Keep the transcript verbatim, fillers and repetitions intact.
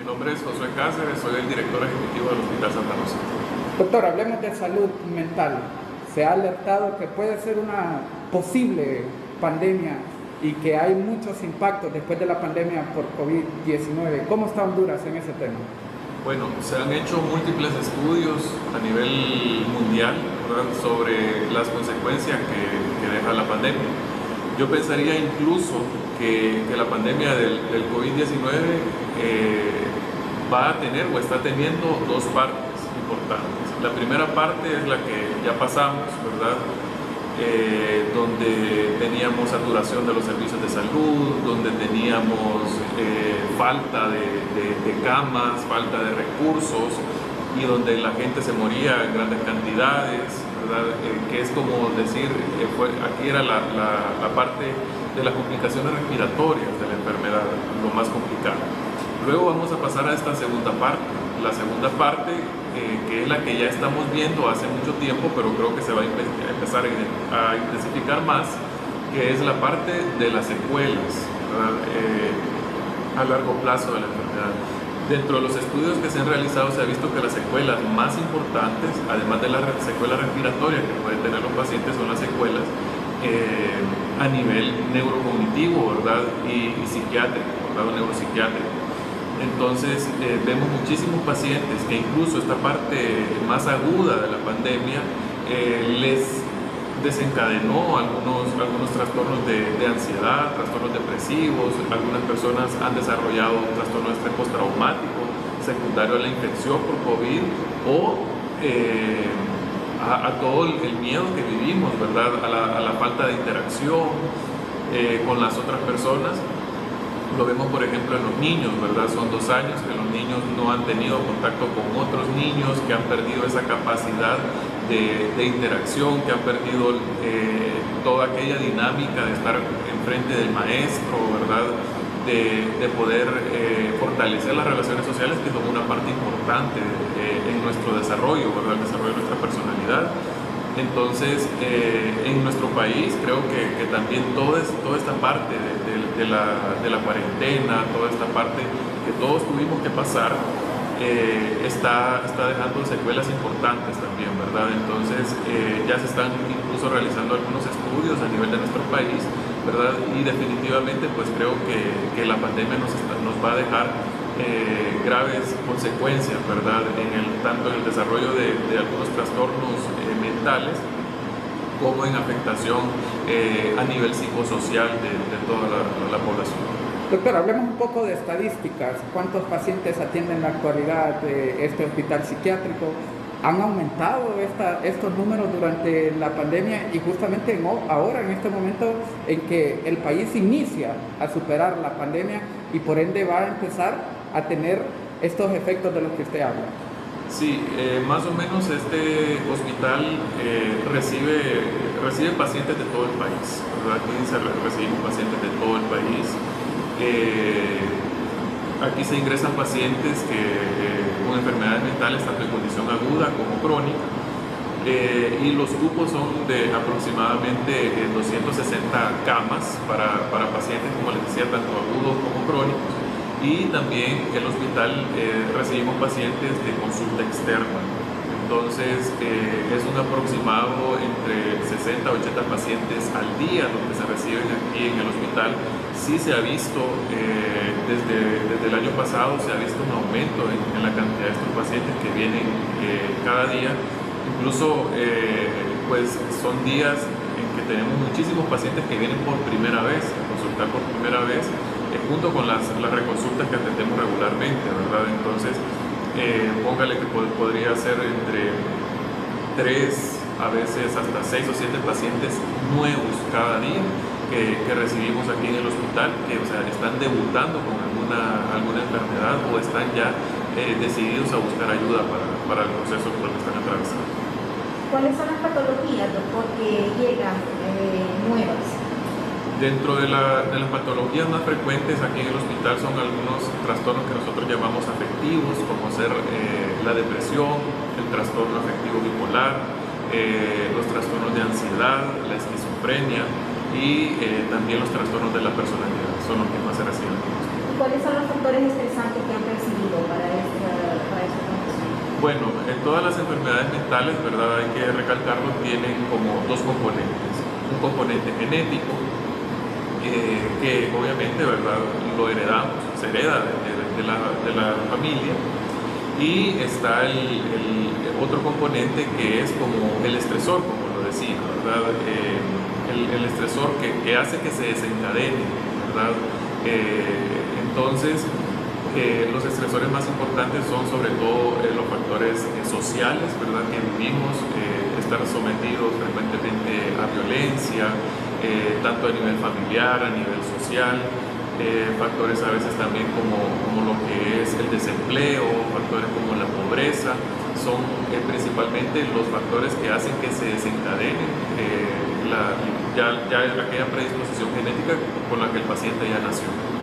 nombre es Josué Cáceres, soy el director ejecutivo del Hospital Santa Rosa. Doctor, hablemos de salud mental. Se ha alertado que puede ser una posible pandemia y que hay muchos impactos después de la pandemia por COVID diecinueve. ¿Cómo está Honduras en ese tema? Bueno, se han hecho múltiples estudios a nivel mundial, ¿verdad?, sobre las consecuencias que, que deja la pandemia. Yo pensaría incluso que, que la pandemia del, del COVID diecinueve eh, va a tener o está teniendo dos partes importantes. La primera parte es la que ya pasamos, ¿verdad?, eh, donde teníamos saturación de los servicios de salud, donde teníamos eh, falta de, de, de camas, falta de recursos y donde la gente se moría en grandes cantidades, ¿verdad? Eh, que es como decir, eh, fue, aquí era la, la, la parte de las complicaciones respiratorias de la enfermedad, lo más complicado. Luego vamos a pasar a esta segunda parte, la segunda parte eh, que es la que ya estamos viendo hace mucho tiempo, pero creo que se va a empezar a intensificar más, que es la parte de las secuelas, eh, a largo plazo de la enfermedad. Dentro de los estudios que se han realizado se ha visto que las secuelas más importantes, además de las secuelas respiratorias que pueden tener los pacientes, son las secuelas eh, a nivel neurocognitivo, ¿verdad?, y, y psiquiátrico, ¿verdad?, o neuropsiquiátrico. Entonces eh, vemos muchísimos pacientes que incluso esta parte más aguda de la pandemia eh, les desencadenó algunos, algunos trastornos de, de ansiedad, trastornos depresivos. Algunas personas han desarrollado un trastorno de estrés postraumático secundario a la infección por COVID o eh, a, a todo el miedo que vivimos, ¿verdad?, a la, a la falta de interacción eh, con las otras personas. Lo vemos, por ejemplo, en los niños, ¿verdad? Son dos años que los niños no han tenido contacto con otros niños, que han perdido esa capacidad de, de interacción, que han perdido eh, toda aquella dinámica de estar enfrente del maestro, ¿verdad?, de, de poder eh, fortalecer las relaciones sociales, que son una parte importante eh, en nuestro desarrollo, ¿verdad?, el desarrollo de nuestra personalidad. Entonces, eh, en nuestro país creo que, que también toda, toda esta parte de, de, de, la, de la cuarentena, toda esta parte que todos tuvimos que pasar, eh, está, está dejando secuelas importantes también, ¿verdad? Entonces, eh, ya se están incluso realizando algunos estudios a nivel de nuestro país, ¿verdad? Y definitivamente, pues creo que, que la pandemia nos, está, nos va a dejar Eh, graves consecuencias, ¿verdad?, en el, tanto en el desarrollo de, de algunos trastornos eh, mentales como en afectación eh, a nivel psicosocial de, de toda la, la población. Doctor, hablemos un poco de estadísticas. ¿Cuántos pacientes atienden en la actualidad de este hospital psiquiátrico? ¿Han aumentado esta, estos números durante la pandemia y justamente en, ahora, en este momento en que el país inicia a superar la pandemia y por ende va a empezar a tener estos efectos de los que usted habla? Sí, eh, más o menos este hospital eh, recibe, recibe pacientes de todo el país, ¿verdad? Aquí se recibimos pacientes de todo el país. Eh, aquí se ingresan pacientes que, eh, con enfermedades mentales, tanto en condición aguda como crónica, eh, y los cupos son de aproximadamente eh, doscientas sesenta camas para, para pacientes, como les decía, tanto agudos como crónicos. Y también en el hospital eh, recibimos pacientes de consulta externa. Entonces eh, es un aproximado entre sesenta a ochenta pacientes al día los que se reciben aquí en el hospital. Sí se ha visto eh, desde, desde el año pasado, se ha visto un aumento en, en la cantidad de estos pacientes que vienen eh, cada día. Incluso eh, pues son días en que tenemos muchísimos pacientes que vienen por primera vez, a consultar por primera vez, Eh, junto con las, las reconsultas que atendemos regularmente, ¿verdad? Entonces, eh, póngale que pod podría ser entre tres, a veces hasta seis o siete pacientes nuevos cada día que, que recibimos aquí en el hospital, que, o sea, están debutando con alguna, alguna enfermedad o están ya eh, decididos a buscar ayuda para, para el proceso por el que están atravesando. ¿Cuáles son las patologías, doctor, que llegan eh, nuevas? Dentro de, la, de las patologías más frecuentes aquí en el hospital son algunos trastornos que nosotros llamamos afectivos, como ser eh, la depresión, el trastorno afectivo bipolar, eh, los trastornos de ansiedad, la esquizofrenia y eh, también los trastornos de la personalidad, son los que más se reciben. ¿cuáles son los factores estresantes que han percibido para esta, para esta condición? Bueno, en todas las enfermedades mentales, ¿verdad? Hay que recalcarlo, tienen como dos componentes. Un componente genético, eh, que obviamente, ¿verdad? Lo heredamos, se hereda de, de, la, de la familia. Y está el, el otro componente que es como el estresor, como lo decía, ¿verdad? Eh, el, el estresor que, que hace que se desencadene, ¿verdad? Eh, entonces, eh, los estresores más importantes son sobre todo eh, los factores eh, sociales, ¿verdad? Que vivimos, eh, estar sometidos frecuentemente a violencia, eh, tanto a nivel familiar, a nivel social. Eh, factores a veces también como, como lo que es el desempleo, factores como la pobreza, son eh, principalmente los factores que hacen que se desencadene eh, la, ya, ya aquella predisposición genética con la que el paciente ya nació.